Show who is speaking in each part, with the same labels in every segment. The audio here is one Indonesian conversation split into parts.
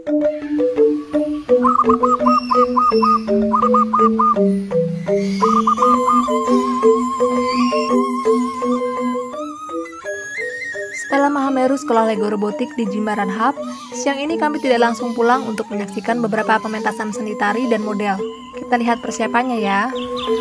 Speaker 1: Stella Mahameru Sekolah Lego Robotik di Jimbaran Hub, siang ini kami tidak langsung pulang untuk menyaksikan beberapa pementasan seni tari dan model. Kita lihat persiapannya ya.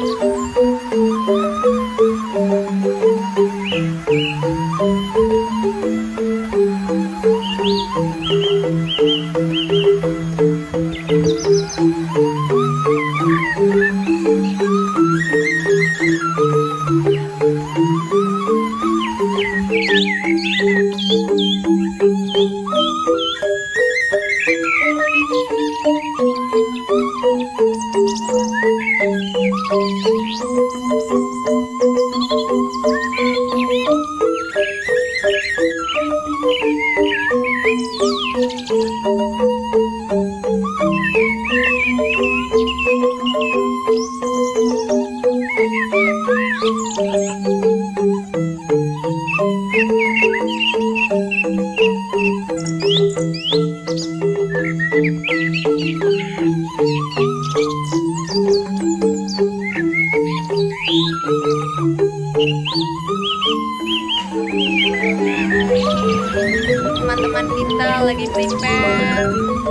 Speaker 1: Teman-teman kita lagi prepare.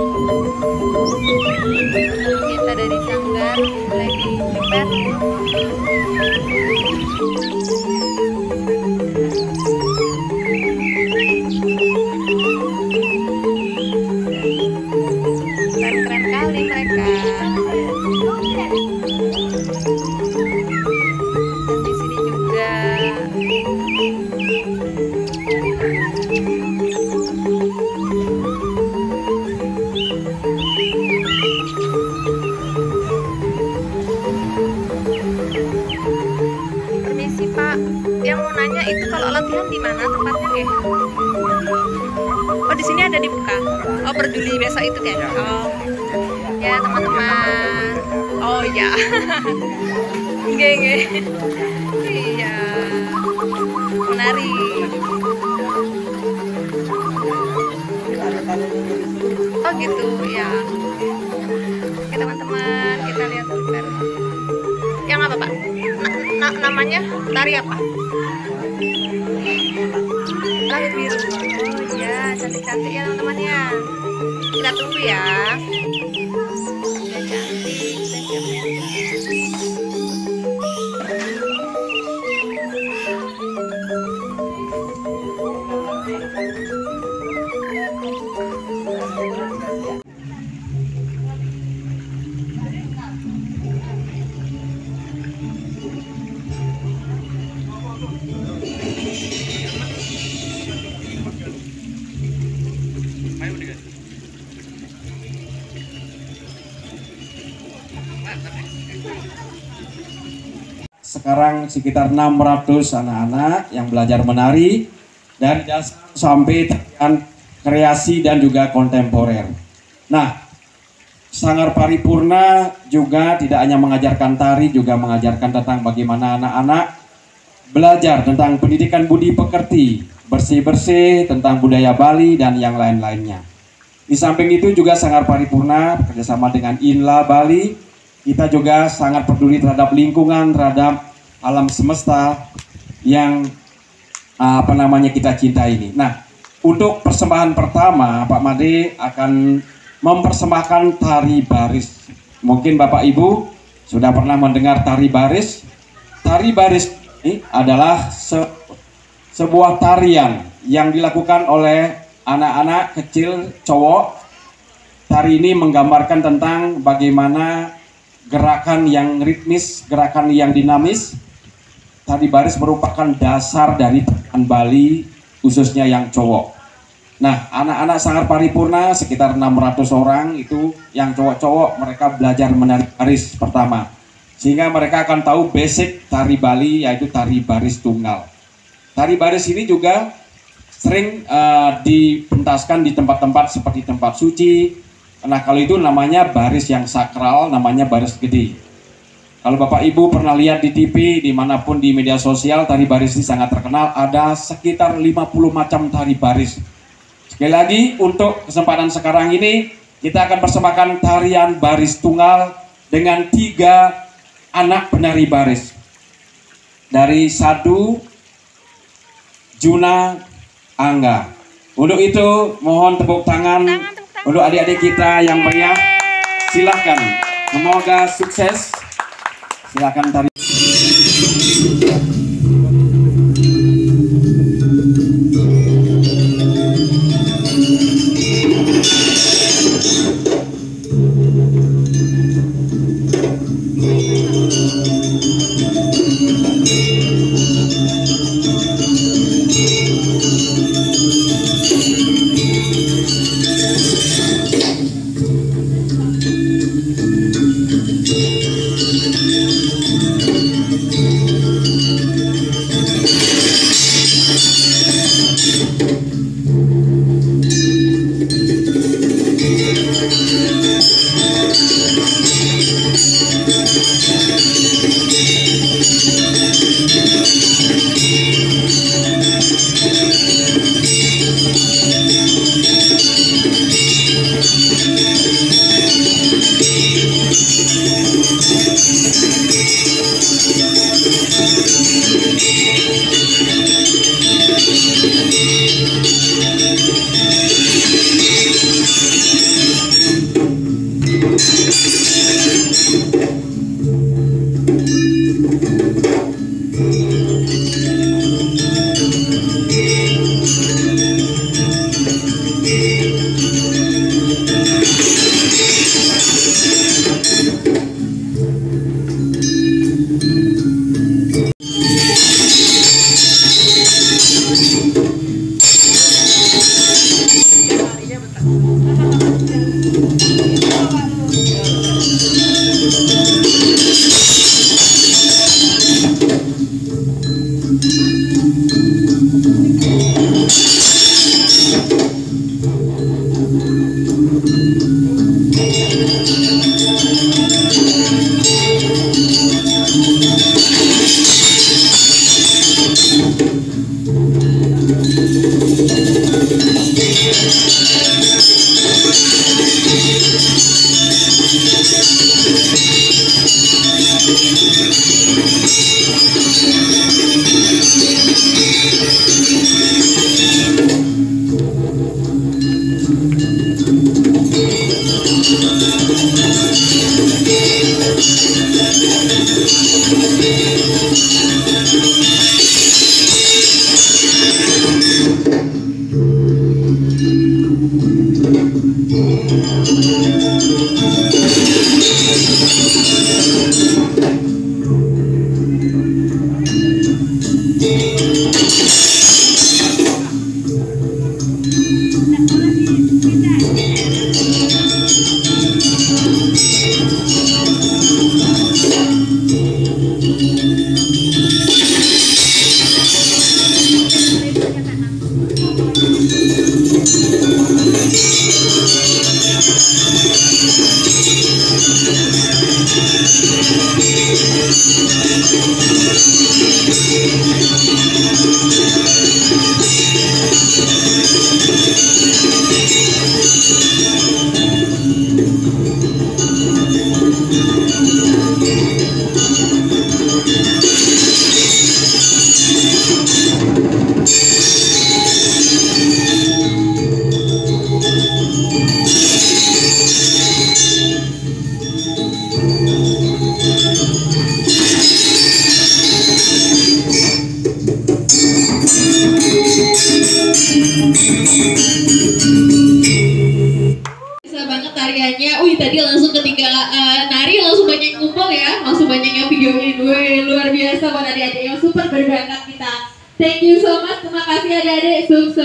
Speaker 1: Kita dari Sanggar lagi prepare. Keren-keren kali mereka. Dan di sini juga Pak, yang mau nanya itu kalau latihan di mana tempatnya ya? Oh, di sini ada dibuka. Oh, per Juli besok itu kan? Oh, ya teman-teman. Oh ya, geng, iya, menari. Oh gitu ya. Oke teman-teman, kita lihat bentar. Yang apa Pak? Namanya tari apa? Langit biru. Oh iya, cantik-cantik ya teman-teman ya. Kita tunggu ya. Udah cantik, udah siap.
Speaker 2: Sekarang sekitar 600 anak-anak yang belajar menari dari dasar sampai tarian kreasi dan juga kontemporer. Nah, Sanggar Paripurna juga tidak hanya mengajarkan tari, juga mengajarkan tentang bagaimana anak-anak belajar tentang pendidikan budi pekerti, bersih-bersih, tentang budaya Bali dan yang lain-lainnya. Di samping itu juga Sanggar Paripurna bekerjasama dengan INLA Bali, kita juga sangat peduli terhadap lingkungan, terhadap alam semesta yang kita cintai ini. Nah, untuk persembahan pertama, Pak Made akan mempersembahkan tari baris. Mungkin Bapak Ibu sudah pernah mendengar tari baris. Tari baris ini adalah sebuah tarian yang dilakukan oleh anak-anak kecil cowok. Tari ini menggambarkan tentang bagaimana gerakan yang ritmis, gerakan yang dinamis. Tari baris merupakan dasar dari tarian Bali, khususnya yang cowok. Nah, anak-anak Sanggar Paripurna sekitar 600 orang itu yang cowok-cowok, mereka belajar menari baris pertama. Sehingga mereka akan tahu basic tari Bali, yaitu tari baris tunggal. Tari baris ini juga sering dipentaskan di tempat-tempat seperti tempat suci. Nah, kalau itu namanya baris yang sakral, namanya baris gede. Kalau Bapak Ibu pernah lihat di TV, dimanapun di media sosial, tari baris ini sangat terkenal. Ada sekitar 50 macam tari baris. Sekali lagi, untuk kesempatan sekarang ini, kita akan persembahkan tarian baris tunggal dengan 3 anak penari baris. Dari Sadu, Juna, Angga. Untuk itu mohon tepuk tangan untuk adik-adik kita yang meriah. Silahkan, semoga sukses. Silahkan tari.
Speaker 3: Bisa banget tariannya. Wih, tadi langsung ketika nari langsung banyak kumpul ya, langsung banyak yang videoin. Wih, luar biasa buat adik-adik yang super berbakat kita. Thank you so much, terima kasih adik-adik.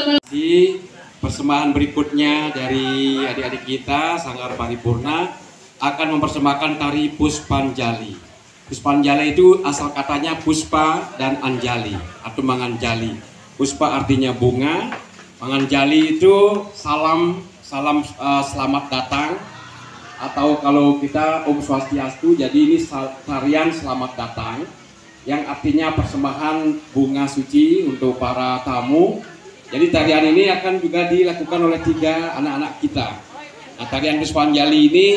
Speaker 2: Di persembahan berikutnya dari adik-adik kita Sanggar Paripurna akan mempersembahkan tari Puspanjali. Puspanjali itu asal katanya Puspa dan Anjali atau Manganjali. Puspa artinya bunga, Manganjali itu salam selamat datang, atau kalau kita Om Swastiastu, jadi ini tarian selamat datang yang artinya persembahan bunga suci untuk para tamu. Jadi tarian ini akan juga dilakukan oleh 3 anak-anak kita. Nah, tarian Puspanjali ini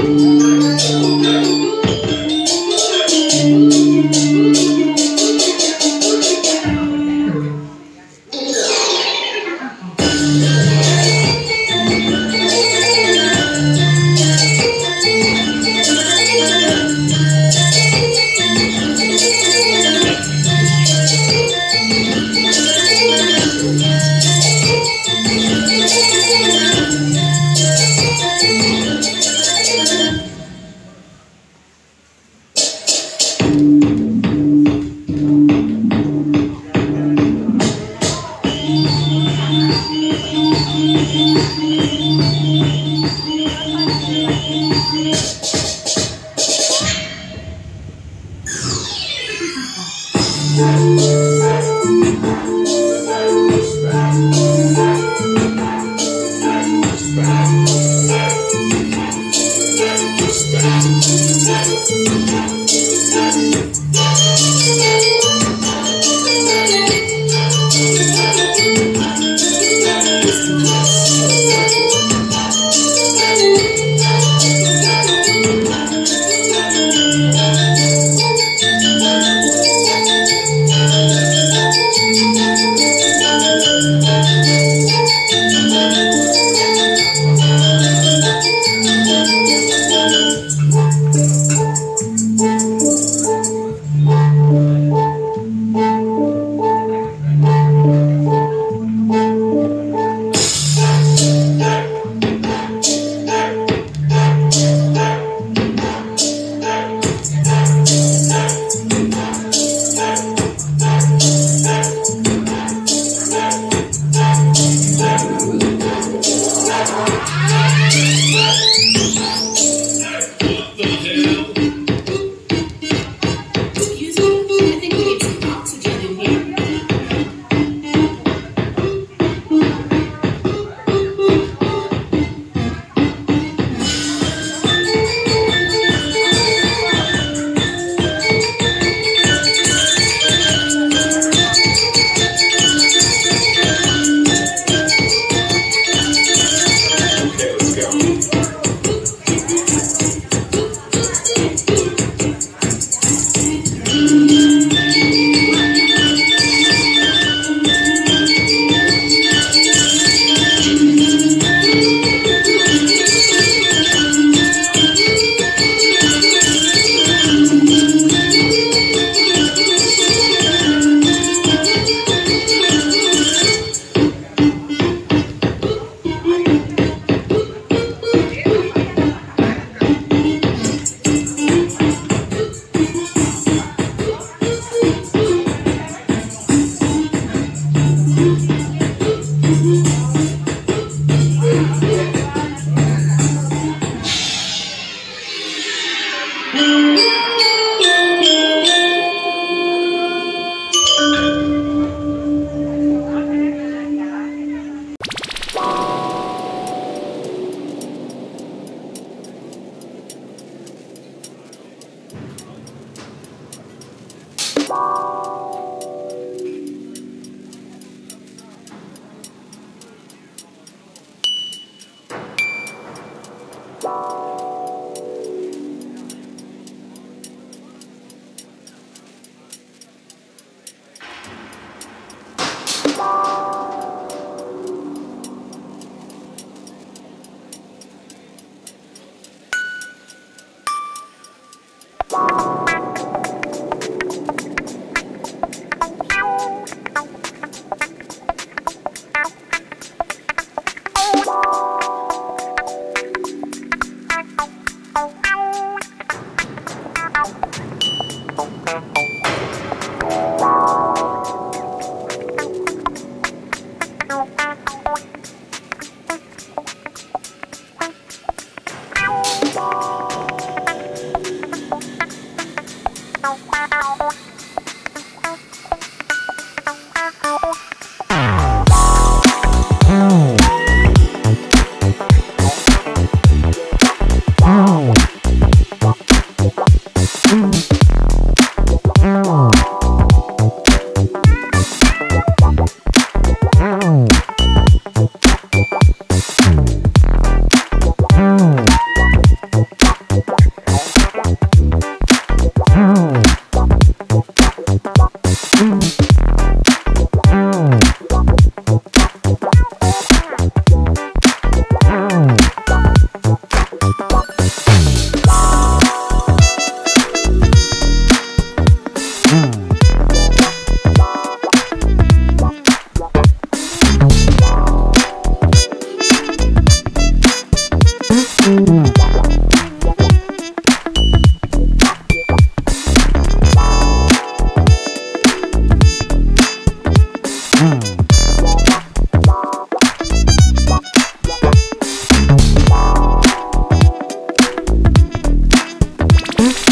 Speaker 4: Wow.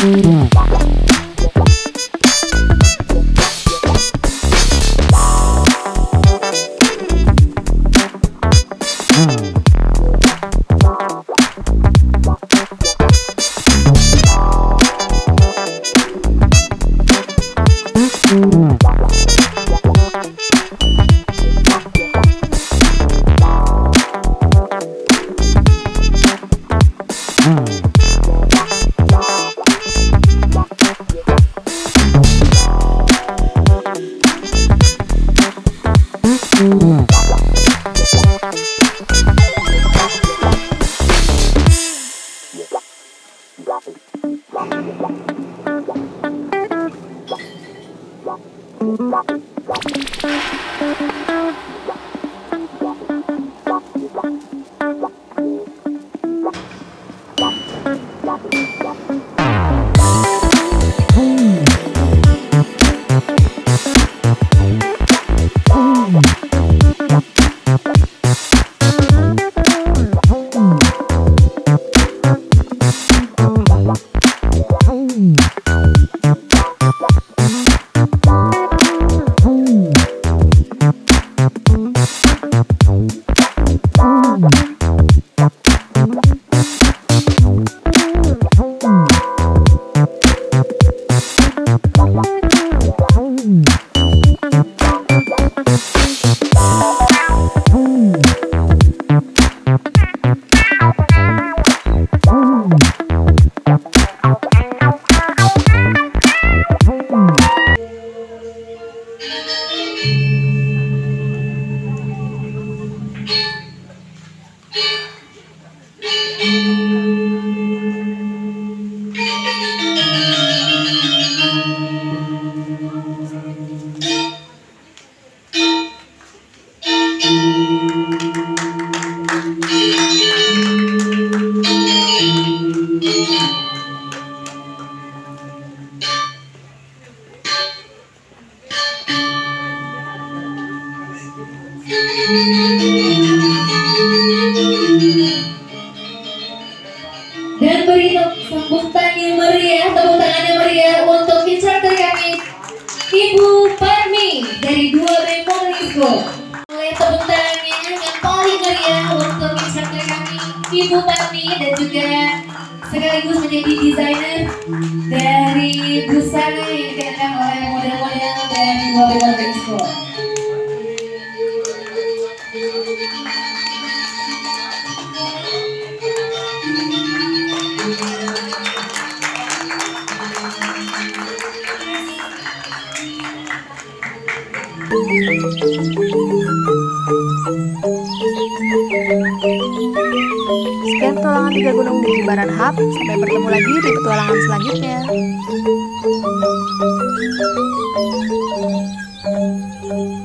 Speaker 3: Dan beri sambutan yang meriah, tepuk tangan yang meriah untuk instructor kami, Ibu Parmi dari 2B Modeling School. Oleh tepuk tangannya yang paling meriah untuk instructor kami, Ibu Parmi, dan juga sekaligus menjadi desainer dari busana yang dikenakan oleh model-model dari 2B Modeling School.
Speaker 1: Sekian petualangan 3 gunung di Jimbaran Hub. Sampai bertemu lagi di petualangan selanjutnya.